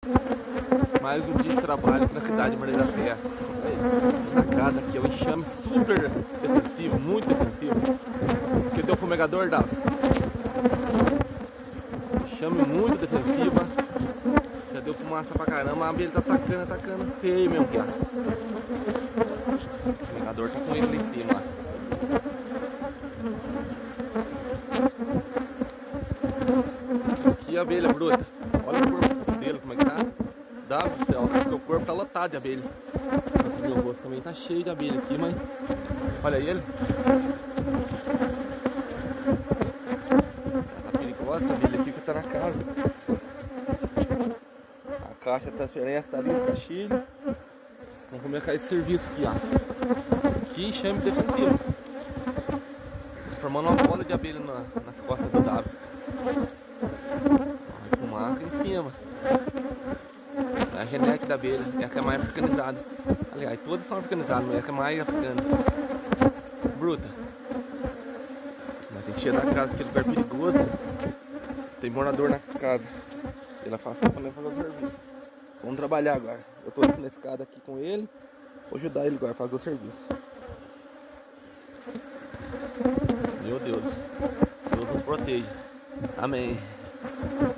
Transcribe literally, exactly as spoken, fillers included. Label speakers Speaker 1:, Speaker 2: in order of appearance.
Speaker 1: Mais um dia de trabalho aqui na cidade de Maria da Serra. Na casa aqui, é um enxame super defensivo, muito defensivo. Aqui deu fumegador, Davi. Enxame muito defensiva. Já deu fumaça pra caramba, a abelha tá atacando, atacando feio mesmo aqui, ó. O fumegador tá com ele ali em cima, ó. Aqui a abelha bruta. Olha o corpo dele, como é que tá. Dá do céu, o corpo tá lotado de abelha. Aqui meu rosto também tá cheio de abelha aqui, mas olha ele. Tá perigosa essa abelha aqui que tá na casa. A caixa de transferência tá ali, tá cheio. Vamos começar esse serviço aqui, ó. Aqui enxame defensivo. Formando uma bola de abelha na, nas costas do Davi. Vai fumaça em cima. A genética da abelha é a que é mais africanizada. Aliás, todas são africanizadas, mas é a que é mais africana. Bruta. Mas tem que tirar da casa, aquele lugar perigoso. Tem morador na casa. Ele afastou pra fazer o serviço. Vamos trabalhar agora. Eu tô aqui na escada aqui com ele. Vou ajudar ele agora a fazer o serviço. Meu Deus. Deus nos proteja. Amém.